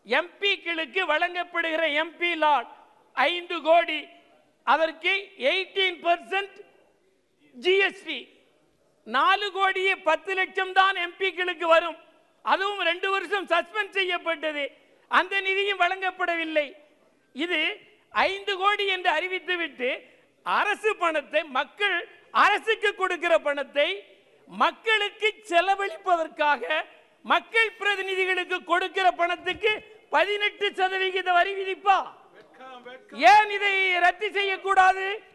எம்பிக்களுக்கு வழங்கப்படுகிற MP lot 5 கோடி, அதற்கு 18% GST. 4 கோடியே 10 லட்சம் தான் எம்பிக்களுக்கு வரும். அதுவும் 2 வருஷம் சஸ்பெண்ட் செய்யப்பட்டது. அந்த நிதியும் வழங்கப்படவில்லை. இது 5 கோடி என்று அறிவித்துவிட்டு அரசு பணத்தை, மக்கள் அரசுக்கு கொடுக்கிற பணத்தை மக்களுக்கு செலவழிப்பதற்காக மக்கள் பிரதிநிதிகளுக்கு கொடுக்கிற பணத்துக்கு 18% வரி விதிப்பா? ஏன் இதை ரத்து செய்யக்கூடாது?